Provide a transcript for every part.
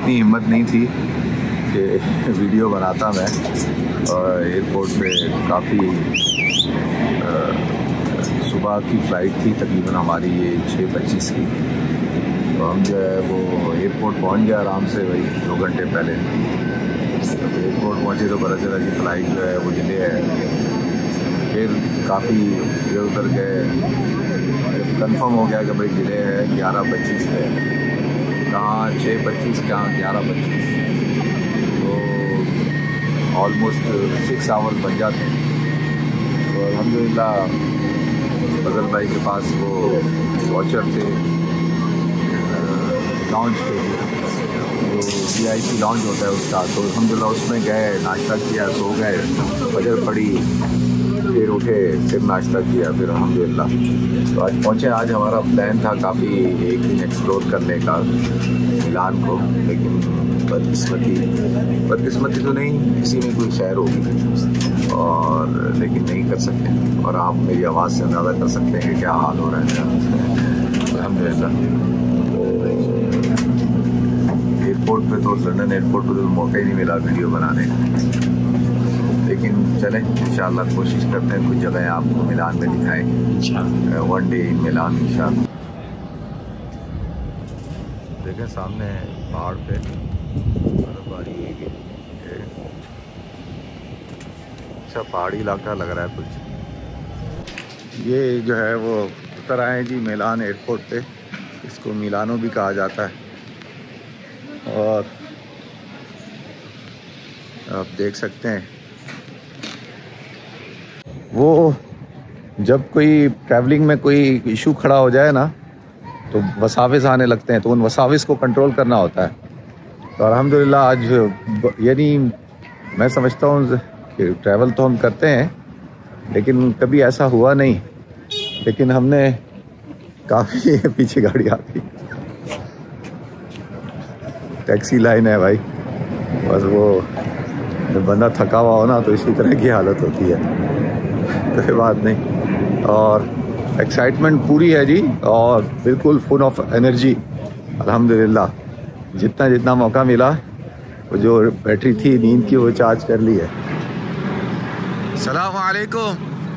इतनी हिम्मत नहीं थी कि वीडियो बनाता मैं। और एयरपोर्ट पे काफ़ी सुबह की फ़्लाइट थी तकरीबन हमारी ये 6:25 की। तो हम जो है वो एयरपोर्ट पहुंच गया आराम से भाई 2 घंटे पहले। जब एयरपोर्ट पहुंचे तो पता चला कि फ़्लाइट जो है वो डिले है। फिर काफ़ी इधर उधर गए, कंफर्म हो गया कि भाई डिले है 11:25 पे। कहाँ 6:25 कहाँ 11:25, तो ऑलमोस्ट 6 आवर्स बन जाते हैं। तो अल्हम्दुलिल्लाह फजल भाई के पास वो वॉचर थे लॉन्च पे, जो VIP लॉन्च होता है उसका। तो अल्हम्दुलिल्लाह उसमें गए, नाश्ता किया, सो गए, फजर पड़ी, फिर उठे, फिर नाश्ता किया, फिर अल्हम्दुलिल्लाह तो आज पहुँचे। आज हमारा प्लान था काफ़ी एक दिन एक्सप्लोर करने का मिलान को, लेकिन बदकिस्मती तो नहीं, किसी में कोई खैर होगी और लेकिन नहीं कर सकते। और आप मेरी आवाज़ से अंदाज़ा कर सकते हैं कि क्या हाल हो रहा है अल्हम्दुलिल्लाह। एयरपोर्ट पे तो लंदन एयरपोर्ट पे तो मौका ही नहीं मिला वीडियो बनाने का, लेकिन चलें इंशाअल्लाह कोशिश करते हैं कुछ जगह आपको मिलान में दिखाएं, वन डे इन मिलान इंशाअल्लाह। देखें सामने पहाड़ पे बर्फबारी है। अच्छा पहाड़ी इलाका लग रहा है कुछ। ये जो है वो उतर आए जी मिलान एयरपोर्ट पे, इसको मिलानो भी कहा जाता है। और आप देख सकते हैं वो जब कोई ट्रैवलिंग में कोई इशू खड़ा हो जाए ना तो वसाविस आने लगते हैं, तो उन वसाविस को कंट्रोल करना होता है। तो अल्हम्दुलिल्लाह आज यानी मैं समझता हूँ कि ट्रैवल तो हम करते हैं लेकिन कभी ऐसा हुआ नहीं, लेकिन हमने काफ़ी पीछे गाड़ी आ गई, टैक्सी लाइन है भाई। बस वो जब बंदा थका हुआ हो ना तो इसी तरह की हालत होती है, कोई बात नहीं। और एक्साइटमेंट पूरी है जी और बिल्कुल फुल ऑफ एनर्जी अल्हम्दुलिल्लाह। जितना मौका मिला वो जो बैटरी थी नींद की वो चार्ज कर ली है। सलाम वालेकुम।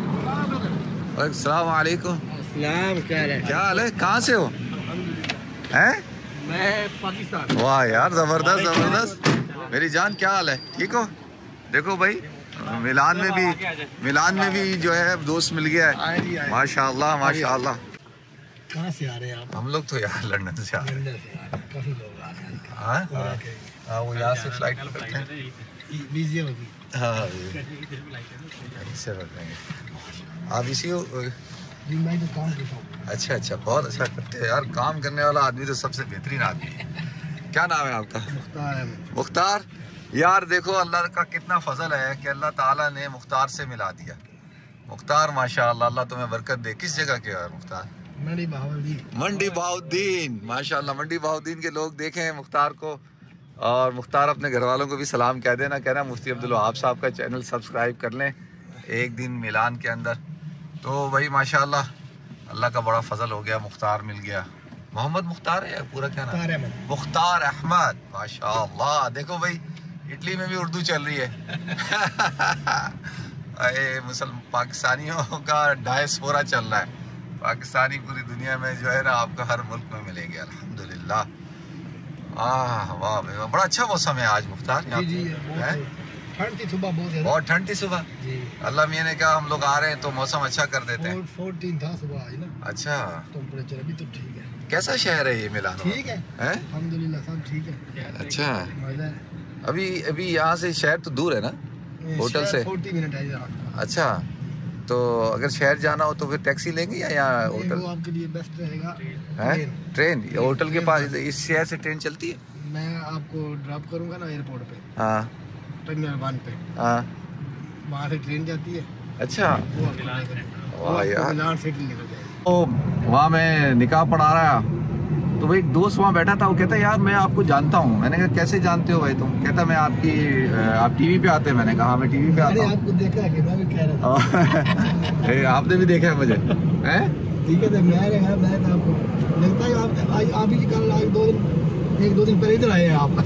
सलाम वालेकुम। क्या हाल है, कहाँ से हो? हैं? मैं पाकिस्तान। वाह यार ज़बरदस्त ज़बरदस्त। मेरी जान क्या हाल है, ठीक हो? देखो भाई मिलान में भी जो है दोस्त मिल गया है, माशाअल्लाह माशाअल्लाह। कहाँ से आ रहे हैं आप? हम लोग तो यार लंदन से आ रहे हैं। काफी लोग आ रहे हैं। हाँ वो यहाँ से फ्लाइट पकड़ते हैं। हाँ इससे पकड़ेंगे। आप इसी हो? मैं तो काम करता हूँ। अच्छा अच्छा, बहुत अच्छा करते हैं यार, काम करने वाला आदमी तो सबसे बेहतरीन आदमी है। क्या नाम है आपका? मुख्तार। यार देखो अल्लाह का कितना फजल है कि अल्लाह ताला ने मुख्तार से मिला दिया। मुख्तार माशाअल्लाह, अल्लाह तुम्हें बरकत दे। किस जगह के हो मुख्तार? मंडी बहाउद्दीन। माशाअल्लाह मंडी बहाउद्दीन के लोग देखें मुख्तार को। और मुख्तार अपने घर वालों को भी सलाम कह देना, कहना मुफ्ती अब्दुल वहाब साहब का चैनल सब्सक्राइब कर लें एक दिन मिलान के अंदर। तो भाई माशाअल्लाह अल्लाह का बड़ा फजल हो गया, मुख्तार मिल गया। मोहम्मद मुख्तार है या पूरा क्या नाम? मुख्तार अहमद। माशाअल्लाह देखो भाई इटली में भी उर्दू चल रही है। पाकिस्तानियों का डायस्पोरा चल रहा है। पाकिस्तानी पूरी दुनिया में जो है ना आपको हर मुल्क में मिलेंगे अल्हम्दुलिल्लाह। वाह बड़ा अच्छा मौसम है आज मुख्तार यहाँ पे। ठंड थी सुबह, बहुत ठंड थी सुबह। अल्लाह मियां ने कहा हम लोग आ रहे हैं तो मौसम अच्छा कर देते हैं। 14 था सुबह आज ना। अच्छा टेम्परेचर अभी तो ठीक है। कैसा शहर है ये मिलान? ठीक है अल्हम्दुलिल्लाह सब ठीक है। अच्छा अभी यहाँ से शहर तो दूर है ना होटल से? 40 मिनट है। अच्छा तो अगर शहर जाना हो तो फिर टैक्सी लेंगे या यहाँ होटल? वो आपके लिए बेस्ट रहेगा ट्रेन। होटल के पास इस शहर से ट्रेन चलती है? मैं आपको ड्रॉप करूँगा ना एयरपोर्ट पे। हाँ टर्मिनल 1 पे। हाँ वहाँ से ट्रेन जाती है। अच्छा वाह यार। तो वहाँ मैं निकाह पढ़ा रहा तो वो एक दोस्त वहाँ बैठा था, वो कहता यार मैं आपको जानता हूँ। मैंने कहा कैसे जानते हो भाई तुम? कहता मैं आप टीवी पे आते हैं। मैंने कहा हाँ मैं टीवी पे आता हूँ। आपको देखा है कि मैं भी कह रहा था। आपने भी देखा है मुझे? हैं ठीक है मैं आपको लगता है आप ही कल 2 दिन 1-2 दिन पहले इधर आए हैं आप।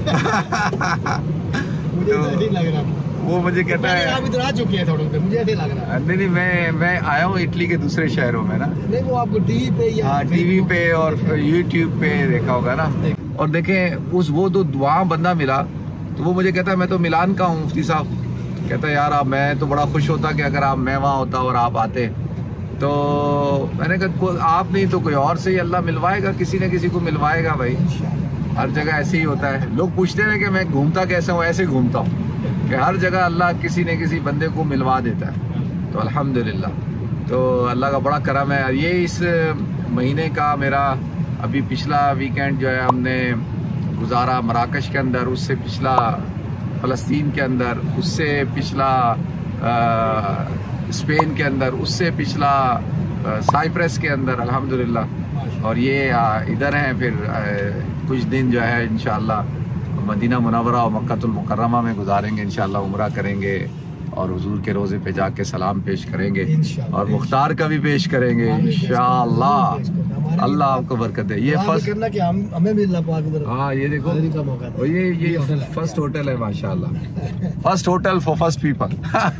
मुझे ऐसे ही लग रहा था। वो मुझे कहता है आप इधर आ चुके हैं थोड़ा, मुझे ऐसे लग रहा है। नहीं, मैं आया हूँ इटली के दूसरे शहरों में ना। नहीं, वो आपको टीवी पे या टीवी पे और यूट्यूब पे देखा होगा ना। और देखें वो तो वहाँ बंदा मिला तो वो मुझे कहता है मैं तो मिलान का हूँ मुफ्ती साहब। कहता है यार आप, मैं तो बड़ा खुश होता कि अगर मैं वहाँ होता और आप आते। तो मैंने कहा आप नहीं तो कोई और से ही अल्लाह मिलवाएगा, किसी न किसी को मिलवाएगा भाई। हर जगह ऐसे ही होता है। लोग पूछते हैं कि मैं घूमता कैसे हूँ, ऐसे घूमता हूँ कि हर जगह अल्लाह किसी न किसी बंदे को मिलवा देता है। तो अल्हम्दुलिल्लाह, तो अल्लाह का बड़ा करम है। ये इस महीने का मेरा अभी पिछला वीकेंड जो है हमने गुजारा मराकश के अंदर, उससे पिछला फ़लस्तीन के अंदर, उससे पिछला स्पेन के अंदर, उससे पिछला साइप्रस के अंदर अल्हम्दुलिल्लाह। और ये इधर हैं फिर कुछ दिन जो है इंशाअल्लाह मदीना मुनव्वरा और मक्कातुल मुकर्रमा में गुजारेंगे इंशाअल्लाह। उम्रा करेंगे और हुजूर के रोज़े पे जाके सलाम पेश करेंगे और मुख्तार का भी पेश करेंगे इंशाअल्लाह। अल्लाह आपको बरकत दे। ये फर्स्ट करना कि हमें भी अल्लाह पाक उधर। हाँ, ये देखो और ये फर्स्ट होटल है माशाअल्लाह। First hotel for first people.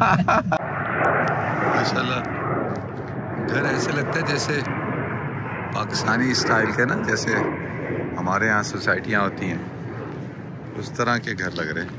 माशाअल्लाह घर ऐसे लगता है जैसे पाकिस्तानी स्टाइल के ना, जैसे हमारे यहाँ सोसाइटियाँ होती हैं उस तरह के घर लग रहे हैं।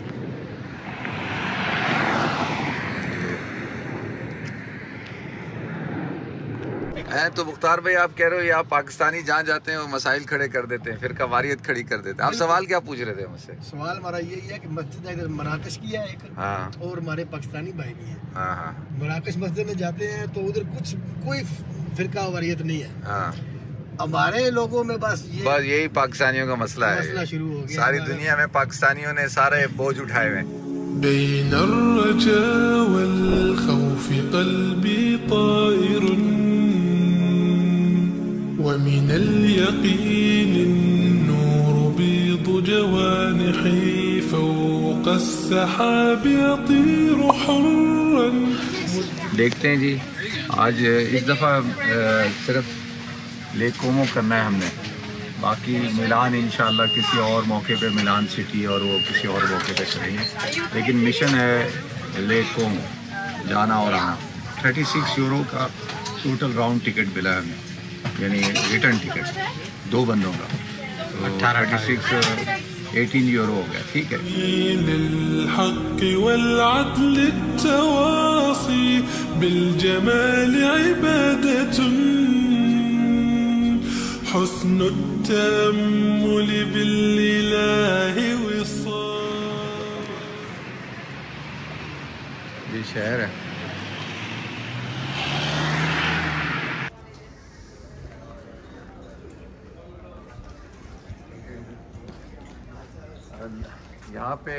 तो मुख्तार भाई आप कह रहे हो ये आप पाकिस्तानी जहाँ जाते हैं वो मसाइल खड़े कर देते हैं, फिर कवारियत खड़ी कर देते हैं। आप सवाल क्या पूछ रहे थे मुझसे? सवाल हमारा यही है कि मस्जिद इधर मराकश की है एक, हाँ, और हमारे पाकिस्तानी भाई भी हैं। हाँ हाँ, मराकश मस्जिद में जाते हैं तो उधर कोई फिरका वारियत नहीं है। हाँ, हमारे लोगों में बस यही पाकिस्तानियों का मसला है। मसला शुरू हो गया। सारी दुनिया में पाकिस्तानियों ने सारे बोझ उठाए हुए। بين الرجاء والخوف قلبي طائر ومن اليقين النور بيض جوانحي فوق السحاب يطير حرا। देखते हैं जी, आज इस दफ़ा सिर्फ लेक कोमो करना है हमने, बाकी मिलान इंशाल्लाह किसी और मौके पे, मिलान सिटी और वो किसी और मौके पे करेंगे। लेकिन मिशन है लेक कोमो जाना और आना। 36 यूरो का टोटल राउंड टिकट मिला है हमें, यानी रिटर्न टिकट 2 बंदों का। तो 18 यूरो हो गया, ठीक है। حسن التأمل بالإله وصال। ये शहर है। यहाँ पे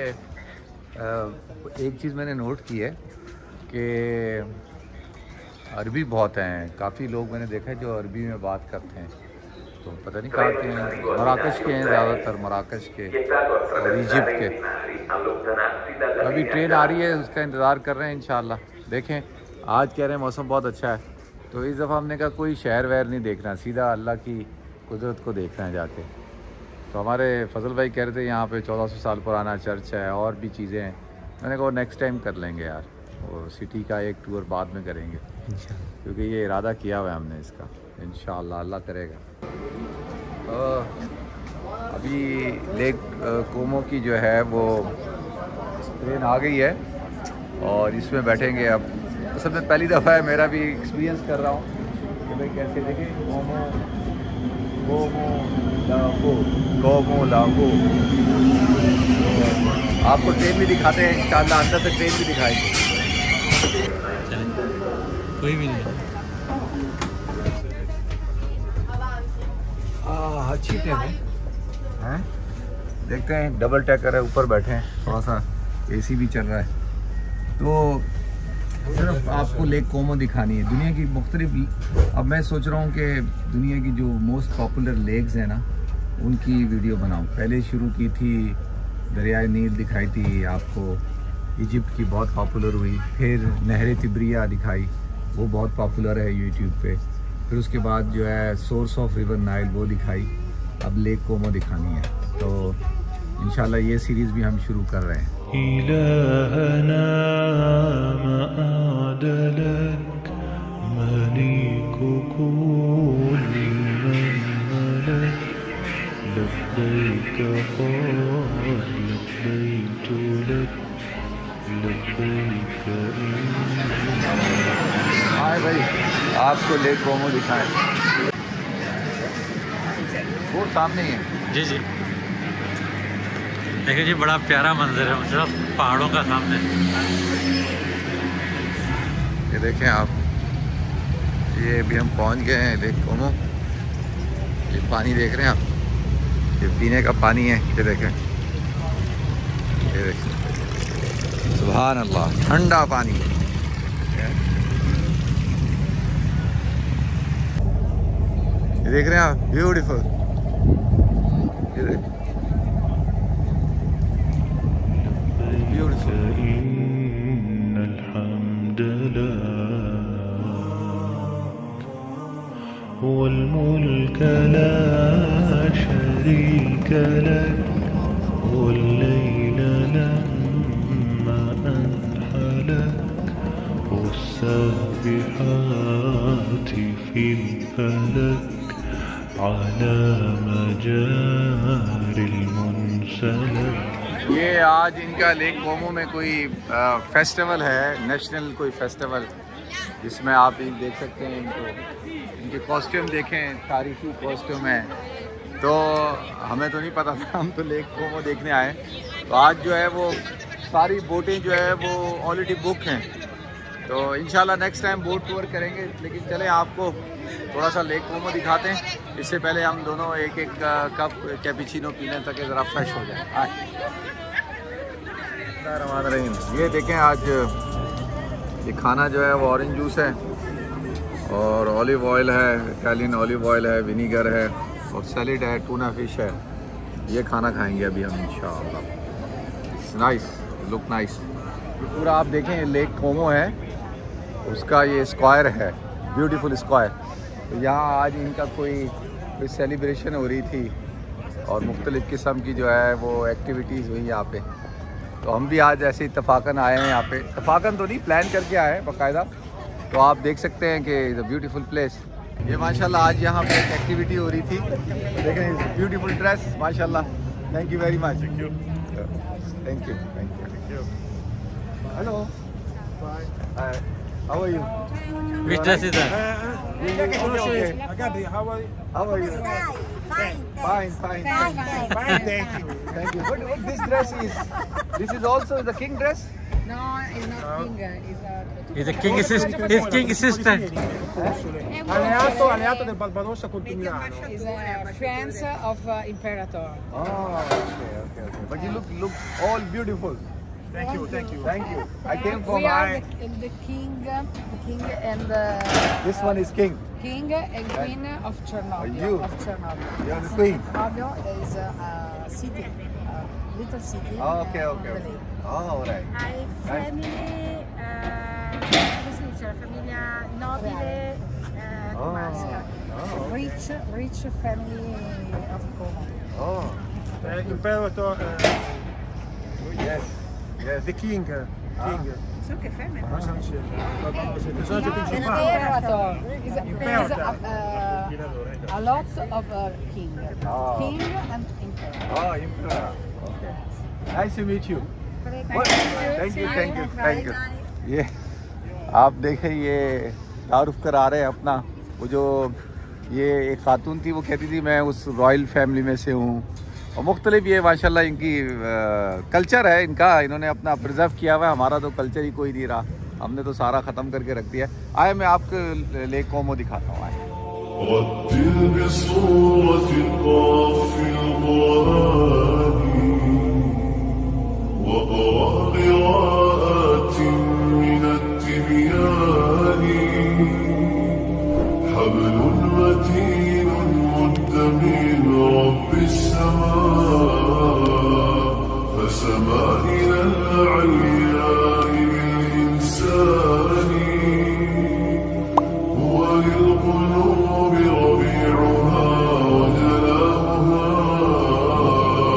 एक चीज़ मैंने नोट की है कि अरबी बहुत हैं, काफ़ी लोग मैंने देखा है जो अरबी में बात करते हैं। तो पता नहीं कहाँ के हैं, मराकश के हैं ज़्यादातर, मराकश के और इजिप्ट के। अभी ट्रेन आ रही है, उसका इंतज़ार कर रहे हैं इंशाल्लाह। देखें, आज कह रहे हैं मौसम बहुत अच्छा है, तो इस दफ़ा हमने कहा कोई शहर वहर नहीं देखना, सीधा अल्लाह की कुदरत को देखना है जाके। तो हमारे फजल भाई कह रहे थे यहाँ पे 1400 साल पुराना चर्च है और भी चीज़ें हैं। मैंने कहा नेक्स्ट टाइम कर लेंगे यार, और सिटी का एक टूर बाद में करेंगे क्योंकि ये इरादा किया हुआ है हमने इसका, इंशाअल्लाह अल्लाह करेगा। अभी लेक कोमो की जो है वो ट्रेन आ गई है और इसमें बैठेंगे। अब असल में पहली दफ़ा है, मेरा भी एक्सपीरियंस कर रहा हूँ कि भाई कैसे देखें कोमो लागो। आपको ट्रेन भी दिखाते हैं इंशाअल्लाह, अंदर से ट्रेन भी दिखाएंगे। कोई भी नहीं अच्छी ट्रेन है, देखते हैं। डबल टैकर है, ऊपर बैठे हैं, थोड़ा सा एसी भी चल रहा है। तो सिर्फ आपको लेक कोमो दिखानी है, दुनिया की मुख्तलिफ। अब मैं सोच रहा हूँ कि दुनिया की जो मोस्ट पॉपुलर लेक्स हैं ना, उनकी वीडियो बनाऊँ। पहले शुरू की थी दरियाए नील दिखाई थी आपको, इजिप्ट की बहुत पॉपुलर हुई। फिर नहर तिब्रिया दिखाई, वो बहुत पॉपुलर है यूट्यूब पे। फिर उसके बाद जो है सोर्स ऑफ रिवर नाइल वो दिखाई। अब लेक कोमो दिखानी है। तो इंशाल्लाह ये सीरीज़ भी हम शुरू कर रहे हैं। إلهنا مآد لك مليك كل من ملك لبيك قال لبيت لك لبيك हाँ भाई, आपको लेक कोमो दिखाएं, वो सामने ही है। जी जी, देखिए जी, बड़ा प्यारा मंजर है मतलब पहाड़ों का सामने। ये देखें आप, ये अभी हम पहुंच गए हैं लेक कोमो। ये पानी देख रहे हैं आप, ये पीने का पानी है। ये देखें, ये देखें, सुभान अल्लाह, ठंडा पानी। ये देख रहे हैं आप, ब्यूटीफुल। ये देखें, إن الحمد لله والملك لا شريك لك والليل لما أنحلك والسابحات في الفلك على مجاري المنسلك। ये आज इनका लेक कोमो में कोई फेस्टिवल है, नेशनल कोई फेस्टिवल, जिसमें आप देख सकते हैं इनको, इनके कॉस्ट्यूम देखें, तारीखी कॉस्ट्यूम है। तो हमें तो नहीं पता था, हम तो लेक कोमो देखने आए। तो आज जो है वो सारी बोटें जो है वो ऑलरेडी बुक हैं। तो इंशाल्लाह नेक्स्ट टाइम बोट टूर करेंगे। लेकिन चले आपको थोड़ा सा लेक कोमो दिखाते हैं। इससे पहले हम दोनों एक एक कप कैपुचिनो पी लें ताकि ज़रा फ्रेश हो जाए। ये देखें, आज ये खाना जो है वो ऑरेंज जूस है और ऑलिव ऑयल है, इटालियन ऑलिव ऑयल है, विनीगर है और सैलेड है, टूना फिश है। ये खाना खाएंगे अभी हम इंशाअल्लाह। Nice, look nice. पूरा आप देखें, लेक कोमो है, उसका ये स्क्वायर है, ब्यूटीफुल स्क्वायर। तो यहाँ आज इनका कोई सेलिब्रेशन हो रही थी और मुख्तलिफ़ किस्म की जो है वो एक्टिविटीज़ हुई यहाँ पे। तो हम भी आज ऐसे इत्तफाकन आए हैं यहाँ पे, इत्तफाकन तो नहीं, प्लान करके आए हैं बाकायदा। तो आप देख सकते हैं कि इज़ अ ब्यूटीफुल प्लेस। ये माशाल्लाह आज यहाँ पे एक एक्टिविटी हो रही थी, देखें, ब्यूटीफुल ड्रेस माशाल्लाह। Thank you very much. Thank you, thank you, thank you. Hello, how are you? Which dress is that? Okay. How are you? Fine. Fine, fine. Thank you. Thank you. What this dress is? This is also the king dress? No, it's not king. He's a king assistant. He's king assistant. Alleato del Barbarossa contro Milano. It's friends of Imperator. Oh, okay. But you look all beautiful. Thank you. Thank you. I came from We are the king and This one is king. king and queen of Chernobyl. You? Of Chernobyl. You are the queen. Chernobyl is a city, a little city. Oh, okay. on the lake. Oh, all right. Hai famiglie, come si dice, la famiglia nobile comasca. Rich family of Como. Oh, Imperator, yes. the king. So che femmina? Cosa dice? Personaggio principale. Imperator is a lot of king. Oh. King and emperor. Oh, emperor. Okay. Nice to meet you. Thank you. ये आप देखें, ये तारुफ करा रहे हैं अपना। वो जो ये एक खातून थी, वो कहती थी मैं उस रॉयल फैमिली में से हूँ। और मुख्तलिफ ये माशाल्लाह इनकी कल्चर है इनका, इन्होंने अपना प्रिजर्व किया हुआ है। हमारा तो कल्चर ही कोई नहीं रहा, हमने तो सारा ख़त्म करके रख दिया है। आए मैं आपको लेक कोमो दिखाता हूँ। आए رتل بصورة القاف القرآن وقرأ قراءات من التبيان حبل متين مد من رب السماء فسما إلى العلياء بالإنسان هو للقلوب ربيعها وجلاؤها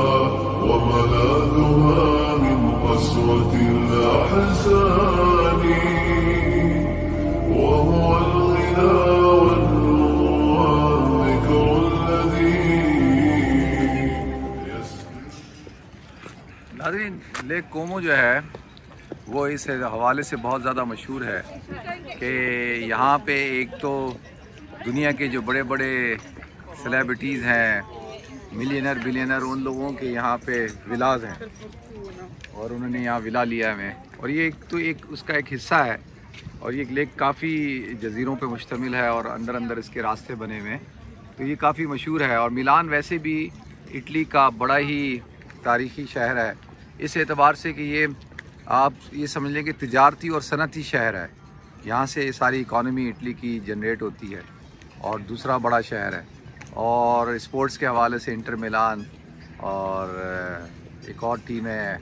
लेक कोमो जो है वो इस हवाले से बहुत ज़्यादा मशहूर है कि यहाँ पे एक तो दुनिया के जो बड़े बड़े सेलिब्रिटीज़ हैं, मिलियनर बिलियनर, उन लोगों के यहाँ पे विलाज हैं और उन्होंने यहाँ विला लिया है। और ये एक उसका एक हिस्सा है। और ये लेक काफ़ी जजीरों पे मुश्तमिल है और अंदर अंदर इसके रास्ते बने हुए हैं, तो ये काफ़ी मशहूर है। और मिलान वैसे भी इटली का बड़ा ही तारीख़ी शहर है इस एतबार से कि ये आप ये समझ लें कि तिजारती और सनती शहर है। यहाँ से सारी इकॉनमी इटली की जनरेट होती है और दूसरा बड़ा शहर है। और स्पोर्ट्स के हवाले से इंटर मिलान और एक और टीम है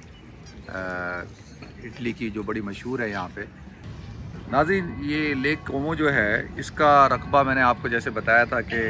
इटली की जो बड़ी मशहूर है यहाँ पे। नाज़रीन, ये लेक कोमो जो है इसका रकबा मैंने आपको जैसे बताया था कि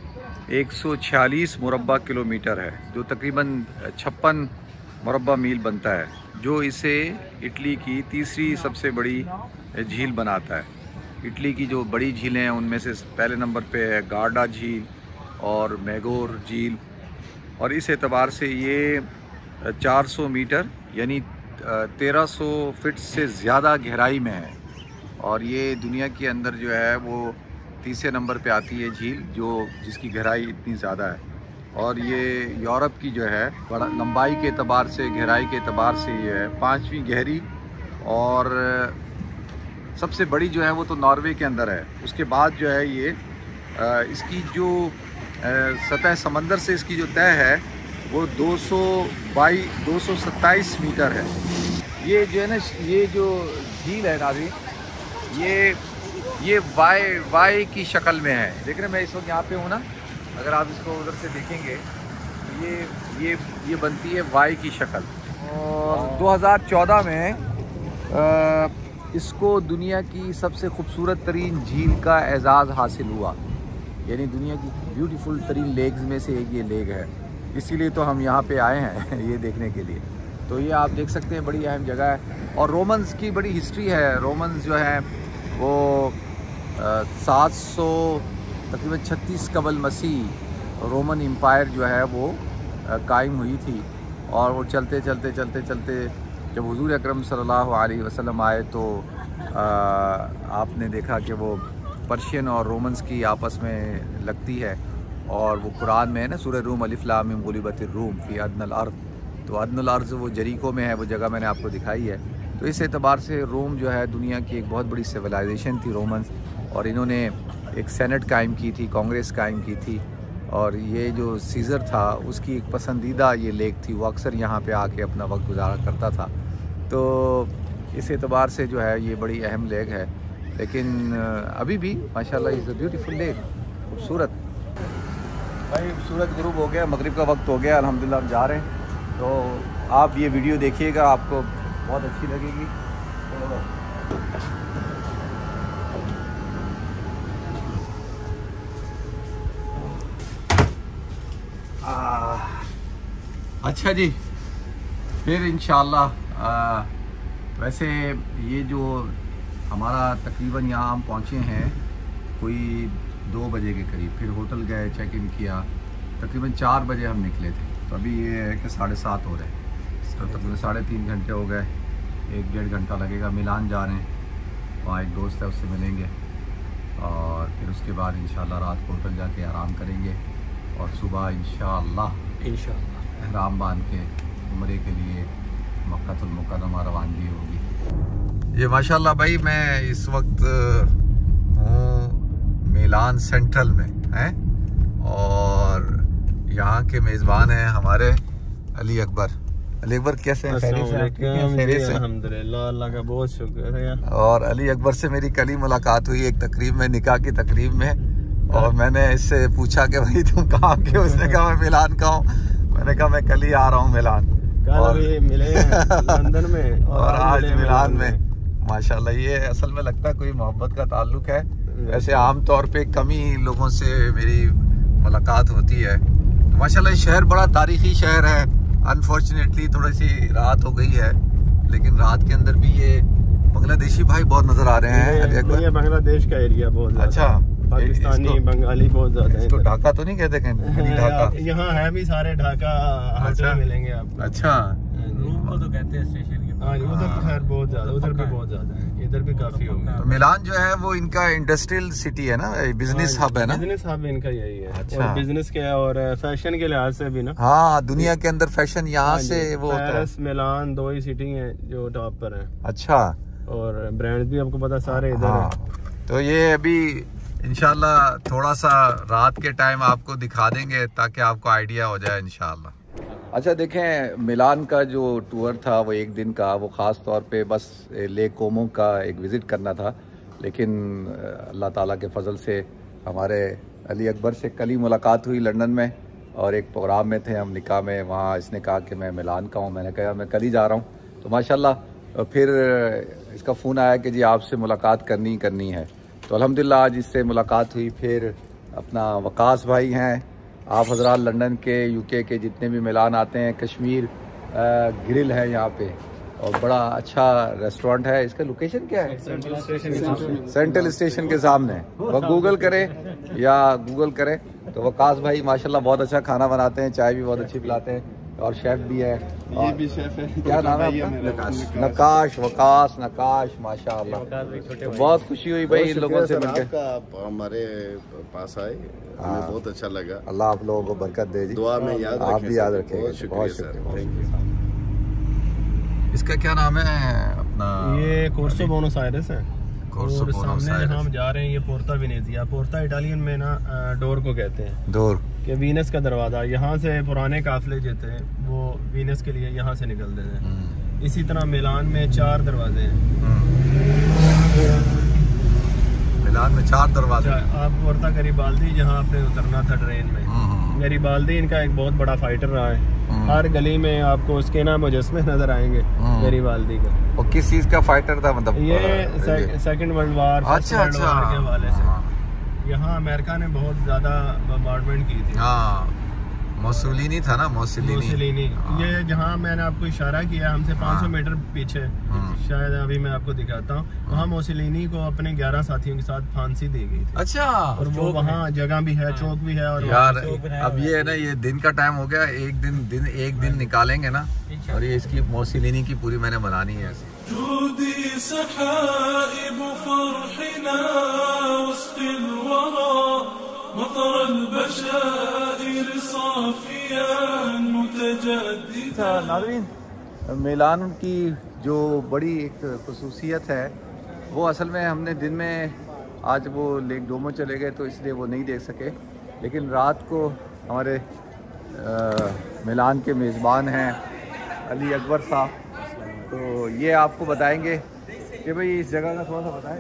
146 मुरब्बा किलोमीटर है, जो तकरीबन 56 मुरब्बा मील बनता है, जो इसे इटली की तीसरी सबसे बड़ी झील बनाता है। इटली की जो बड़ी झीलें हैं उनमें से पहले नंबर पे है गार्डा झील और मैगोर झील। और इस एतबार से ये 400 मीटर यानी 1300 फीट से ज़्यादा गहराई में है। और ये दुनिया के अंदर जो है वो तीसरे नंबर पे आती है झील, जिसकी गहराई इतनी ज़्यादा है। और ये यूरोप की जो है बड़ा लंबाई के एतबार से, गहराई के एतबार से ये है 5वीं गहरी। और सबसे बड़ी जो है वो तो नॉर्वे के अंदर है। उसके बाद जो है ये इसकी जो सतह समंदर से इसकी जो तय है वो 227 मीटर है। ये जो है ना, ये जो झील है नाज़रीन, ये वाई की शक्ल में है। देख रहे हैं मैं इस वक्त यहाँ पे हूँ ना, अगर आप इसको उधर से देखेंगे ये बनती है वाई की शक्ल। और 2014 में इसको दुनिया की सबसे खूबसूरत तरीन झील का एजाज़ हासिल हुआ, यानी दुनिया की ब्यूटीफुल तरीन लेक्स में से एक ये लेक है। इसीलिए तो हम यहाँ पे आए हैं ये देखने के लिए। तो ये आप देख सकते हैं बड़ी अहम जगह है। और रोमन्स की बड़ी हिस्ट्री है। रोमन्स जो है वो 700 तकरीबन 36 कबल मसीह रोमन एम्पायर जो है वो कायम हुई थी। और वो चलते चलते चलते चलते जब हुजूर अकरम सल्लल्लाहु अलैहि वसल्लम आए तो आपने देखा कि वो पर्शियन और रोमन्स की आपस में लगती है। और वो कुरान में है ना, सूरह रूम अलिफ लाम मीम गुलिबतिर रूम फी अदनल अर्द, तो अदनल अर्ज़ वो जरीको में है, वो जगह मैंने आपको दिखाई है। तो इस एतबार से रोम जो है दुनिया की एक बहुत बड़ी सिविलाइजेशन थी रोमन्स। और इन्होंने एक सेनेट कायम की थी, कांग्रेस कायम की थी। और ये जो सीज़र था उसकी एक पसंदीदा ये लेक थी, वो अक्सर यहाँ पे आके अपना वक्त गुजारा करता था। तो इस एतबार से जो है ये बड़ी अहम लेक है। लेकिन अभी भी माशाल्लाह इज़ अ ब्यूटीफुल लेक, खूबसूरत। भाई सूरज गुरूब हो गया, मगरिब का वक्त हो गया, अल्हम्दुलिल्लाह हम जा रहे हैं। तो आप ये वीडियो देखिएगा, आपको बहुत अच्छी लगेगी। अच्छा जी, फिर इंशाअल्लाह वैसे ये जो हमारा तकरीबन यहाँ हम पहुँचे हैं कोई 2 बजे के करीब, फिर होटल गए, चेक इन किया, तकरीबन 4 बजे हम निकले थे। तो अभी ये है कि 7:30 हो रहे हैं, तो तकरीबन 3.5 घंटे हो गए, 1-1.5 घंटा लगेगा। मिलान जा रहे हैं, वहाँ एक दोस्त है उससे मिलेंगे और फिर उसके बाद इंशाल्लाह रात को होटल जाके आराम करेंगे और सुबह इंशाल्लाह एहराम बांध के उम्रे के लिए मक्कातुल मुकर्रमा रवानगी होगी। ये माशाल्लाह भाई मैं इस वक्त हूँ मिलान सेंट्रल में हैं और यहाँ के मेज़बान हैं हमारे अली अकबर। अली अकबर कैसे हैं? अल्हम्दुलिल्लाह, अल्लाह का बहुत शुक्र है। और अली अकबर से मेरी कल ही मुलाकात हुई एक तकरीब में, निकाह की तकरीब में। और मैंने इससे पूछा कि भाई तुम कहाँ के? उसने कहा मैं मिलान का हूँ। मैंने कहा मैं कल ही आ रहा हूँ मिलान। और मिले लंदन में और आज मिलान में। माशाल्लाह, ये असल में लगता है कोई मोहब्बत का ताल्लुक है। वैसे आम तौर पे कम ही लोगों से मेरी मुलाकात होती है। तो माशाल्लाह ये शहर बड़ा तारीखी शहर है। अनफॉर्चुनेटली थोड़ी सी रात हो गई है, लेकिन रात के अंदर भी ये बांग्लादेशी भाई बहुत नजर आ रहे हैं। ये बांग्लादेश का एरिया बहुत अच्छा, पाकिस्तानी बंगाली बहुत ज्यादा है। इसको ढाका तो नहीं कहते कहीं? ढाका यहाँ है भी सारे ढाका होटल मिलेंगे आपको। अच्छा, को तो कहते हैं स्टेशन के हाँ उधर तो खैर बहुत ज्यादा, उधर भी बहुत ज्यादा है, इधर भी काफी होगा। तो मिलान जो है वो इनका इंडस्ट्रियल सिटी है ना, बिजनेस हब है ना। बिजनेस हब इनका यही है। अच्छा। और बिजनेस के और फैशन के लिहाज से भी ना। हाँ, दुनिया के अंदर फैशन यहाँ से वो होता है। पेरिस मिलान 2 ही सिटी हैं जो टॉप पर हैं। अच्छा। और ब्रांड भी आपको पता सारे इधर हाँ। हैं। तो ये अभी इंशाल्लाह थोड़ा सा रात के टाइम आपको दिखा देंगे ताकि आपको आइडिया हो जाए इंशाल्लाह। अच्छा देखें, मिलान का जो टूर था वो एक दिन का, वो ख़ास तौर पे बस लेक कोमो का एक विज़िट करना था, लेकिन अल्लाह ताला के फजल से हमारे अली अकबर से कल ही मुलाकात हुई लंदन में, और एक प्रोग्राम में थे हम, निकाह में। वहाँ इसने कहा कि मैं मिलान का हूँ, मैंने कहा मैं कल ही जा रहा हूँ। तो माशाल्लाह फिर इसका फ़ोन आया कि जी आपसे मुलाकात करनी है। तो अल्हम्दुलिल्लाह आज इससे मुलाकात हुई। फिर अपना वकास भाई हैं, आप हजरात लंदन के, यूके के जितने भी मिलान आते हैं, कश्मीर ग्रिल है यहाँ पे, और बड़ा अच्छा रेस्टोरेंट है। इसका लोकेशन क्या है? सेंट्रल स्टेशन के सामने। वो गूगल करें या गूगल करें तो वकास भाई माशाल्लाह बहुत अच्छा खाना बनाते हैं, चाय भी बहुत अच्छी पिलाते हैं, और शेफ भी है। ये भी शेफ है। क्या नाम है आपका? नकाश, वकास नकाश, माशाल्लाह। तो बहुत खुशी हुई भाई इन लोगों से मिलकर। आप हमारे पास आए, हमें बहुत अच्छा लगा। अल्लाह आप लोगों को बरकत दे जी, दुआ में याद आप भी याद रखें। बहुत शुक्रिया। इसका क्या नाम है अपना? ये कोर्सो बोनस आयरस है। कोर्सो और बोनस सामने आयरस। हम जा रहे हैं, ये पोर्ता वेनेजिया। पोर्ता इटालियन में ना डोर को कहते हैं, डोर कि वीनस का दरवाजा। यहाँ से पुराने काफिले जो थे वो वीनस के लिए यहाँ से निकलते थे। इसी तरह मिलान में 4 दरवाजे हैं। मिलान में 4 दरवाजे। आप पोर्ता गरीबाल्दी जहाँ आपने उतरना था ट्रेन में, गरीबाल्दी इनका एक बहुत बड़ा फाइटर रहा है। हर गली में आपको उसके ना मुजस्मे नजर आएंगे गरीबाल्दी का। और किस चीज का फाइटर था मतलब? ये सेकंड वर्ल्ड वार, अच्छा वर्ल्ड वार के हवाले से। यहाँ अमेरिका ने बहुत ज्यादा बम्बार्डमेंट की थी। हाँ, मोसोलिनी था ना, मोसोलिनी। ये जहाँ मैंने आपको इशारा किया, हमसे 500 मीटर पीछे, शायद अभी मैं आपको दिखाता हूँ, वहाँ मोसोलिनी को अपने 11 साथियों के साथ फांसी दी गई थी। अच्छा। और वो वहाँ जगह भी है, चौक भी है। और यार अब ये है ना, ये दिन का टाइम हो गया, एक दिन निकालेंगे ना, और ये इसकी मोसोलिनी की पूरी मैंने बनानी है। नाज़रीन, मिलान की जो बड़ी एक खसूसियत है, वो असल में हमने दिन में आज वो लेक डोमो चले गए तो इसलिए वो नहीं देख सके, लेकिन रात को हमारे मिलान के मेज़बान हैं अली अकबर साहब, तो ये आपको बताएंगे कि भाई इस जगह का थोड़ा सा बताएं।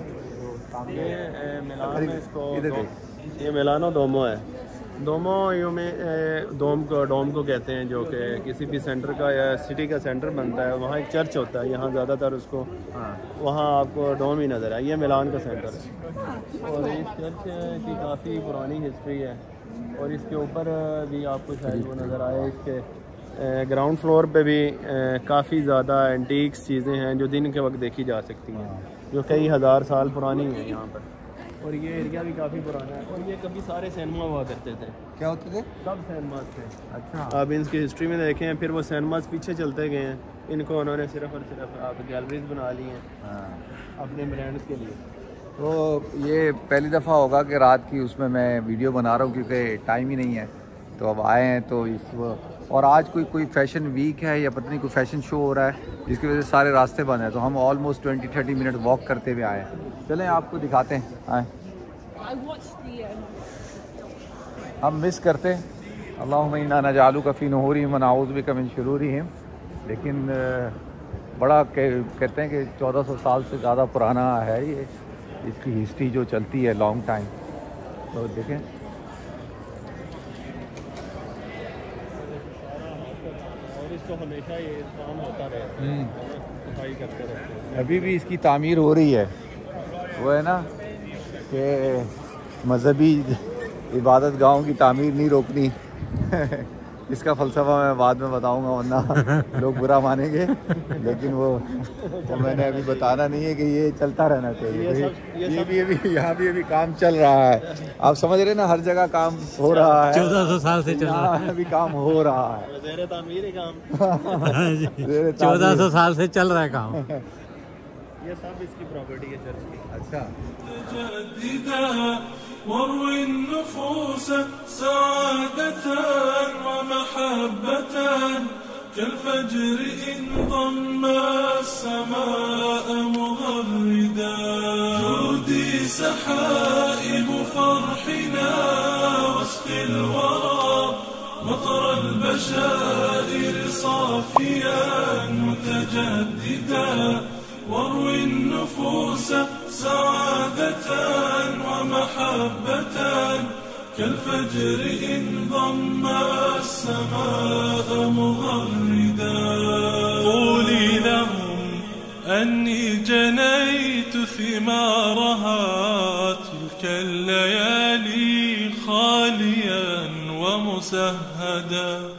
ये मिलानो डोमो है। डोमो यू में डोम को कहते हैं, जो कि किसी भी सेंटर का या सिटी का सेंटर बनता है। वहाँ एक चर्च होता है, यहाँ ज़्यादातर उसको वहाँ आपको डोम ही नज़र आए। ये मिलान का सेंटर है, और इस चर्च की काफ़ी पुरानी हिस्ट्री है। और इसके ऊपर भी आपको शायद वो नज़र आए, इसके ग्राउंड फ्लोर पे भी काफ़ी ज़्यादा एंटीक्स चीज़ें हैं जो दिन के वक्त देखी जा सकती हैं, जो कई हज़ार साल पुरानी हैं यहाँ पर। और ये एरिया भी काफ़ी पुराना है। और ये कभी सारे सिनेमा हुआ करते थे। क्या होते थे? सब सिनेमाज थे। अच्छा। आप इनकी हिस्ट्री में देखें, फिर वो सिनेमाज पीछे चलते गए हैं, इनको उन्होंने सिर्फ और सिर्फ आप गैलरीज बना ली हैं अपने ब्रांड्स के लिए। तो ये पहली दफ़ा होगा कि रात की उसमें मैं वीडियो बना रहा हूँ, क्योंकि टाइम ही नहीं है। तो अब आए हैं तो और आज कोई फैशन वीक है या पता नहीं कोई फैशन शो हो रहा है, जिसकी वजह से सारे रास्ते बंद हैं। तो हम ऑलमोस्ट 20-30 मिनट वॉक करते हुए आए हैं। चलें आपको दिखाते हैं। आए, हम मिस करते हैं। अल्लाहुम्मा इन्ना नजालु कफ़ी नहूरिहिम व नऊज़ु बिका मिन शुरूरिहिम। लेकिन बड़ा कहते हैं कि 1400 साल से ज़्यादा पुराना है ये, इसकी हिस्ट्री जो चलती है लॉन्ग टाइम। तो देखें, और इसको हमेशा ये काम होता रहे, सफाई करते रहते हैं। अभी भी इसकी तामीर हो रही है। वो है ना कि मजहबी इबादत गाहों की तामीर नहीं रोकनी इसका फ़लसफ़ा मैं बाद में बताऊंगा, वरना लोग बुरा मानेंगे। लेकिन वो मैंने अभी बताना नहीं है कि ये चलता रहना चाहिए। ये भी यहाँ भी अभी काम चल रहा है। आप समझ रहे ना, हर जगह काम हो रहा है। 1400 साल से चल रहा है, अभी काम हो रहा है। 1400 साल से चल रहा है काम। ये सब इसकी प्रॉपर्टी है चर्च की। अच्छा, واروي النفوس سعادة ومحبة كالفجر إن ضم السماء مغردا جودي سحائب فرحنا واسقي الورى مطر البشائر صافيا متجددا واروي النفوس سعادة ومحبة كالفجر إن ضم السماء مغردا قولي لهم أني جنيت ثمارها تلك الليالي خاليا ومسهدا